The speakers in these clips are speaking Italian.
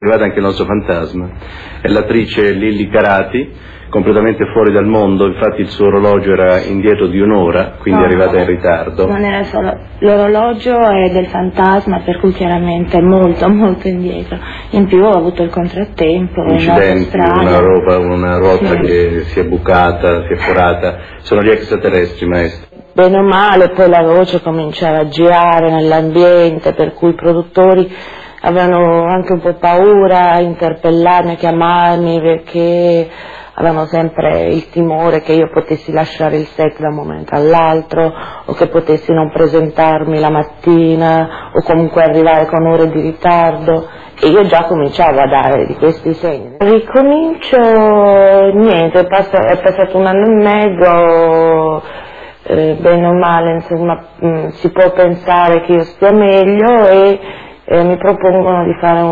È arrivata anche il nostro fantasma, è l'attrice Lilli Carati, completamente fuori dal mondo, infatti il suo orologio era indietro di un'ora, quindi è arrivata in ritardo. Non era solo, l'orologio è del fantasma, per cui chiaramente è molto molto indietro. In più ho avuto il contrattempo, incidenti, una ruota sì, che si è bucata, si è forata, sono gli extraterrestri, maestro. Bene o male, poi la voce cominciava a girare nell'ambiente, per cui i produttori avevano anche un po' paura a interpellarmi, a chiamarmi, perché avevano sempre il timore che io potessi lasciare il set da un momento all'altro, o che potessi non presentarmi la mattina, o comunque arrivare con ore di ritardo, e io già cominciavo a dare di questi segni. Ricomincio, niente, è passato un anno e mezzo, bene o male, insomma, si può pensare che io stia meglio, e mi propongono di fare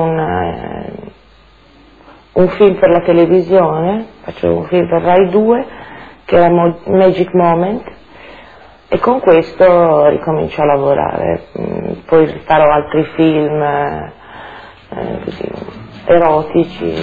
un film per la televisione, faccio un film per Rai 2 che era Magic Moment, e con questo ricomincio a lavorare. Poi farò altri film così, erotici.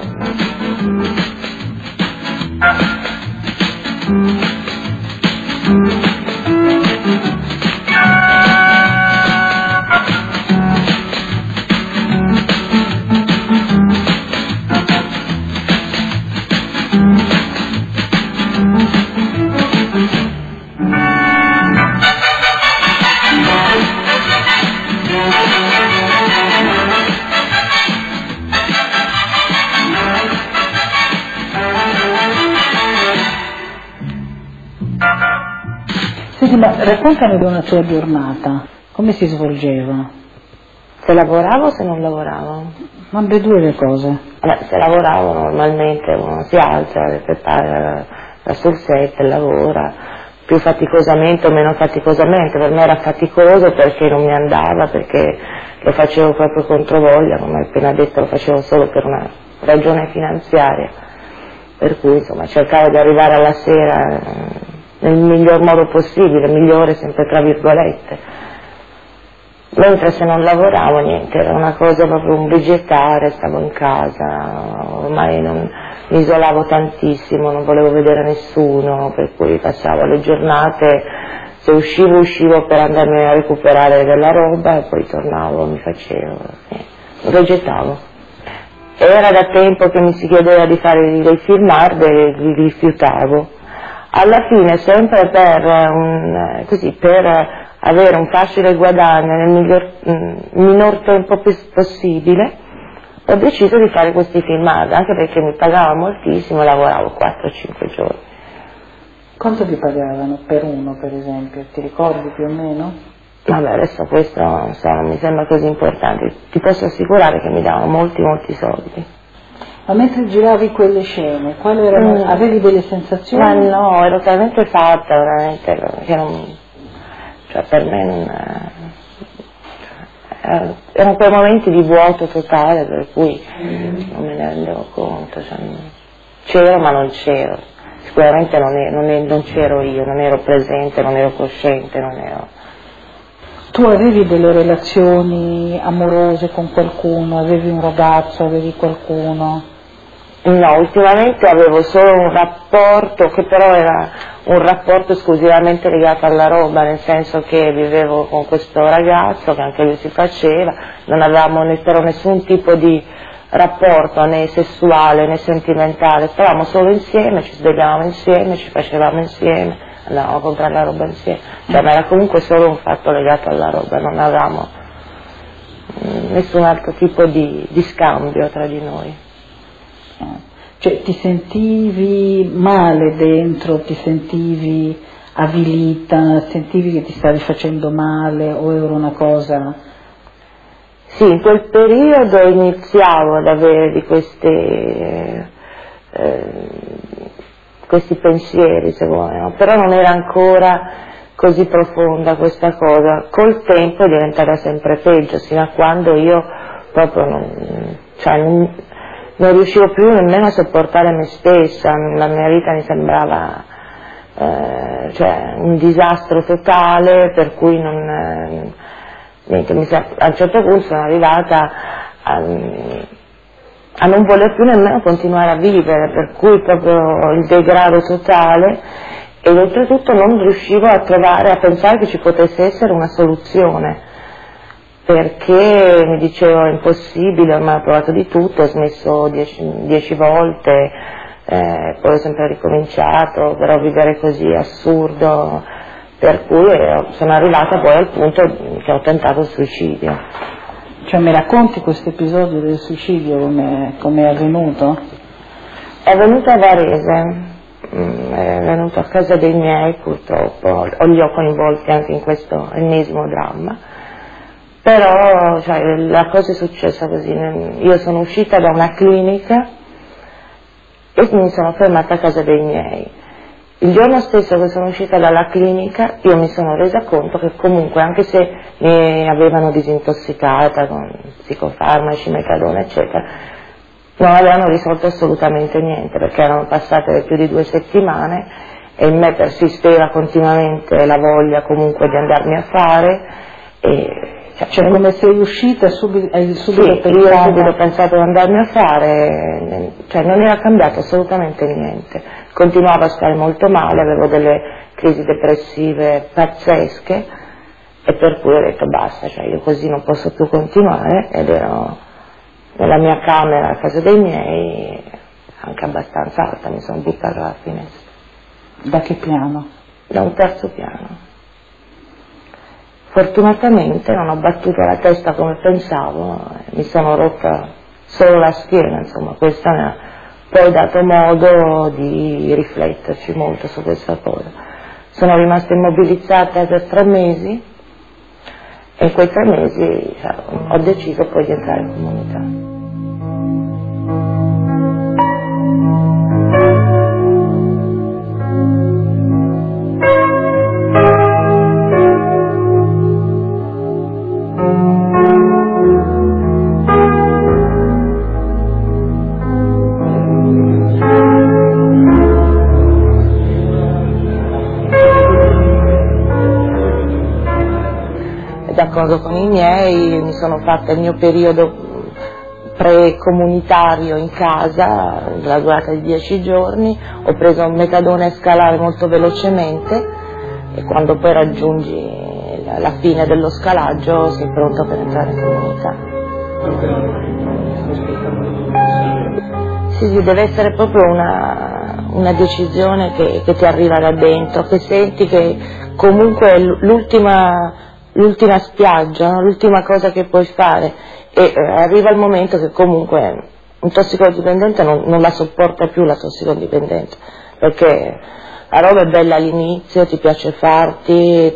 Senti, ma raccontami di una tua giornata, come si svolgeva? Se lavoravo o se non lavoravo? Ambedue le cose. Vabbè, se lavoravo normalmente uno si alza, prepara, va sul set, lavora, più faticosamente o meno faticosamente. Per me era faticoso perché non mi andava, perché lo facevo proprio controvoglia, come ho appena detto, lo facevo solo per una ragione finanziaria, per cui insomma cercavo di arrivare alla sera nel miglior modo possibile, migliore sempre tra virgolette. Mentre se non lavoravo niente, era una cosa proprio un vegetare, stavo in casa, ormai mi isolavo tantissimo, non volevo vedere nessuno, per cui passavo le giornate, se uscivo per andarmi a recuperare della roba e poi tornavo, mi facevo, vegetavo. Era da tempo che mi si chiedeva di fare dei film hard e li rifiutavo. Alla fine, sempre per avere un facile guadagno nel minor tempo possibile, ho deciso di fare questi filmati, anche perché mi pagava moltissimo, lavoravo 4-5 giorni. Quanto ti pagavano per uno, per esempio? Ti ricordi più o meno? Vabbè, adesso questo non mi sembra così importante, ti posso assicurare che mi davano molti soldi. Ma mentre giravi quelle scene, quali erano? Avevi delle sensazioni? Ma no, ero talmente fatta, veramente, che cioè per me erano quei momenti di vuoto totale, per cui non me ne rendevo conto, cioè, c'ero ma non c'ero, sicuramente non c'ero io, non ero presente, non ero cosciente, non ero... Tu avevi delle relazioni amorose con qualcuno, avevi un ragazzo, avevi qualcuno? No, ultimamente avevo solo un rapporto che però era un rapporto esclusivamente legato alla roba, nel senso che vivevo con questo ragazzo che anche lui si faceva, non avevamo però nessun tipo di rapporto né sessuale né sentimentale, stavamo solo insieme, ci svegliavamo insieme, ci facevamo insieme, andavamo a comprare la roba insieme, cioè ma era comunque solo un fatto legato alla roba, non avevamo nessun altro tipo di scambio tra di noi. Cioè ti sentivi male dentro, ti sentivi avvilita, sentivi che ti stavi facendo male o era una cosa? Sì, in quel periodo iniziavo ad avere di questi pensieri, secondo me, però non era ancora così profonda questa cosa. Col tempo è diventata sempre peggio, sino a quando io proprio non riuscivo più nemmeno a sopportare me stessa, la mia vita mi sembrava un disastro totale, per cui niente, a un certo punto sono arrivata a non voler più nemmeno continuare a vivere, per cui proprio il degrado totale, e oltretutto non riuscivo a pensare che ci potesse essere una soluzione, perché mi dicevo è impossibile, ormai ho provato di tutto, ho smesso 10 volte, poi ho sempre ricominciato, però vivere così è assurdo, per cui sono arrivata poi al punto che ho tentato il suicidio. Cioè mi racconti questo episodio del suicidio, come è avvenuto? È avvenuto a Varese, è venuto a casa dei miei, purtroppo li ho coinvolti anche in questo ennesimo dramma, però cioè, la cosa è successa così, io sono uscita da una clinica e mi sono fermata a casa dei miei. Il giorno stesso che sono uscita dalla clinica io mi sono resa conto che comunque, anche se mi avevano disintossicata con psicofarmaci, metadone eccetera, non avevano risolto assolutamente niente, perché erano passate più di 2 settimane e in me persisteva continuamente la voglia comunque di andarmi a fare. Cioè come sei uscita subito, hai subito io ho subito pensato di andarmi a fare, cioè non era cambiato assolutamente niente, continuavo a stare molto male, avevo delle crisi depressive pazzesche e per cui ho detto basta, cioè io così non posso più continuare, ed ero nella mia camera a casa dei miei, anche abbastanza alta, mi sono buttata dalla finestra. Da che piano? Da un 3° piano. Fortunatamente non ho battuto la testa come pensavo, mi sono rotta solo la schiena, insomma, questo mi ha poi dato modo di rifletterci molto su questa cosa. Sono rimasta immobilizzata per 3 mesi e in quei 3 mesi ho deciso poi di entrare in comunità. D'accordo con i miei, mi sono fatta il mio periodo pre-comunitario in casa, la durata di 10 giorni, ho preso un metadone scalare molto velocemente e quando poi raggiungi la fine dello scalaggio sei pronto per entrare in comunità. Sì, deve essere proprio una decisione che ti arriva da dentro, che senti che comunque è l'ultima spiaggia, no? L'ultima cosa che puoi fare, e arriva il momento che comunque un tossicodipendente non la sopporta più, la tossicodipendenza, perché la roba è bella all'inizio, ti piace farti,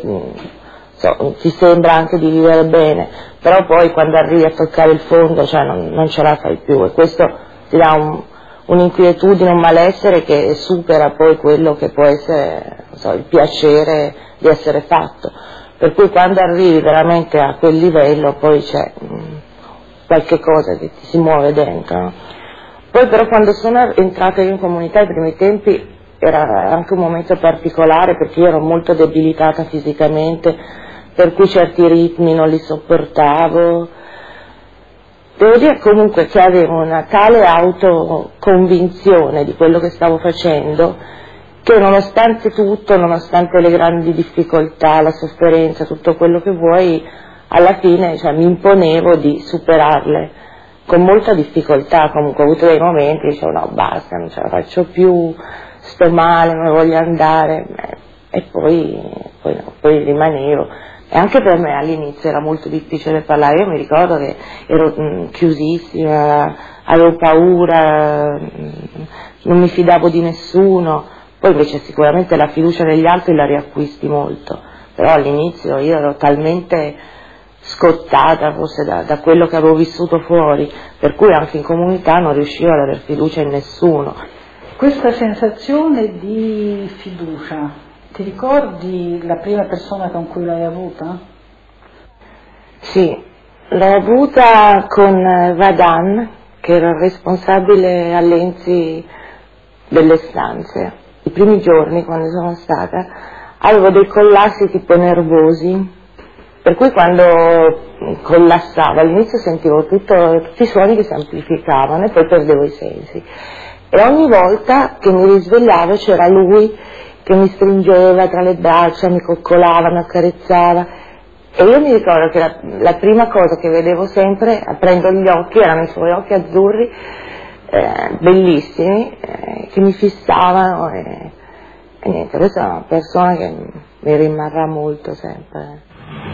ti sembra anche di vivere bene, però poi quando arrivi a toccare il fondo cioè non ce la fai più, e questo ti dà un'inquietudine, un malessere che supera poi quello che può essere il piacere di essere fatto. Per cui quando arrivi veramente a quel livello poi c'è qualche cosa che ti si muove dentro, no? Poi però quando sono entrata in comunità i primi tempi era anche un momento particolare, perché io ero molto debilitata fisicamente, per cui certi ritmi non li sopportavo. Devo dire comunque che avevo una tale autoconvinzione di quello che stavo facendo che nonostante tutto, nonostante le grandi difficoltà, la sofferenza, tutto quello che vuoi, alla fine mi imponevo di superarle con molta difficoltà. Comunque ho avuto dei momenti, dicevo no basta, non ce la faccio più, sto male, non voglio andare, e poi rimanevo. E anche per me all'inizio era molto difficile parlare, io mi ricordo che ero chiusissima, avevo paura, non mi fidavo di nessuno. Poi invece sicuramente la fiducia negli altri la riacquisti molto, però all'inizio io ero talmente scottata forse da quello che avevo vissuto fuori, per cui anche in comunità non riuscivo ad aver fiducia in nessuno. Questa sensazione di fiducia, ti ricordi la prima persona con cui l'hai avuta? Sì, l'ho avuta con Vadan, che era il responsabile all'Ensi delle stanze. I primi giorni quando sono stata avevo dei collassi tipo nervosi Per cui quando collassava all'inizio sentivo tutti i suoni che si amplificavano e poi perdevo i sensi. E ogni volta che mi risvegliavo c'era lui che mi stringeva tra le braccia, mi coccolava, mi accarezzava. E io mi ricordo che la prima cosa che vedevo sempre, aprendo gli occhi, erano i suoi occhi azzurri, bellissimi, che mi fissavano e niente, questa è una persona che mi rimarrà molto sempre.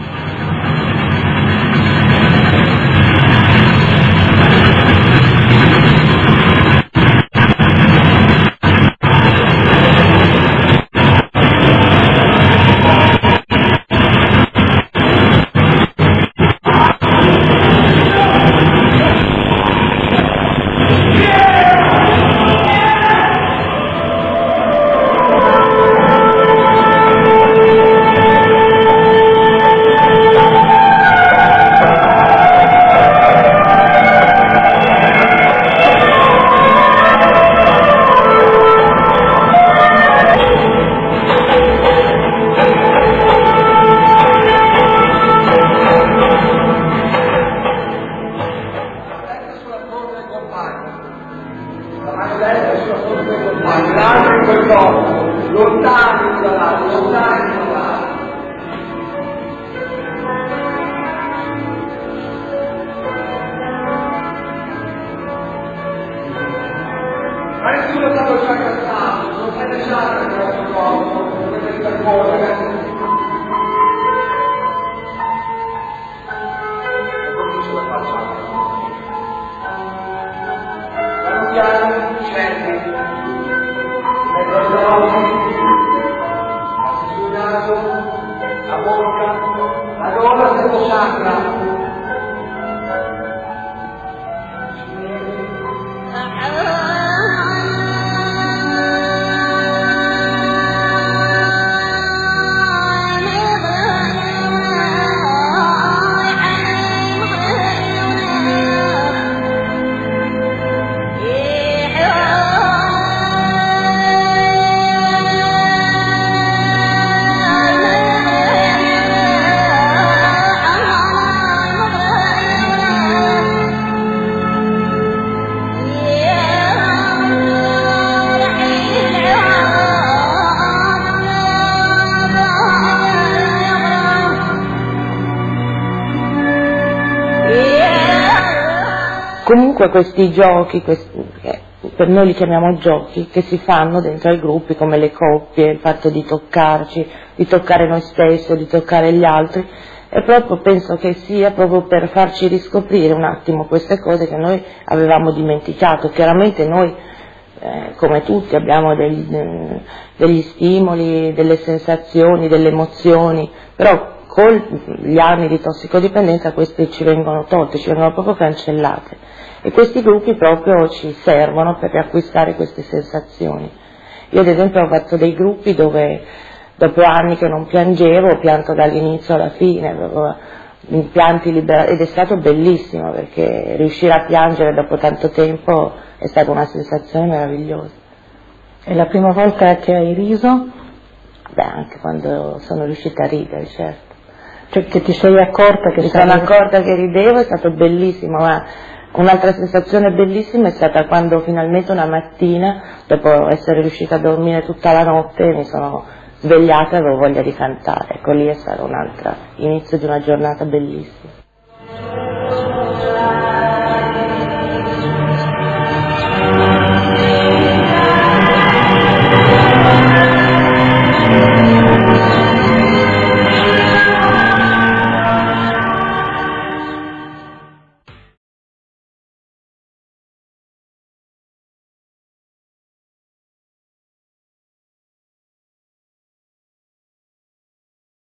Comunque questi giochi, per noi li chiamiamo giochi, che si fanno dentro ai gruppi come le coppie, il fatto di toccarci, di toccare noi stessi, di toccare gli altri, e proprio penso che sia proprio per farci riscoprire un attimo queste cose che noi avevamo dimenticato. Chiaramente noi, come tutti, abbiamo degli stimoli, delle sensazioni, delle emozioni, però con gli anni di tossicodipendenza queste ci vengono tolte, ci vengono proprio cancellate. E questi gruppi proprio ci servono per riacquistare queste sensazioni. Io ad esempio ho fatto dei gruppi dove dopo anni che non piangevo ho pianto dall'inizio alla fine, pianti liberati, ed è stato bellissimo perché riuscire a piangere dopo tanto tempo è stata una sensazione meravigliosa. E la prima volta che hai riso? Beh, anche quando sono riuscita a ridere, certo. Cioè che ti sei accorta che mi sono accorta che ridevo, è stato bellissimo, ma un'altra sensazione bellissima è stata quando finalmente una mattina, dopo essere riuscita a dormire tutta la notte, mi sono svegliata e avevo voglia di cantare. Ecco, lì è stato un altro inizio di una giornata bellissima.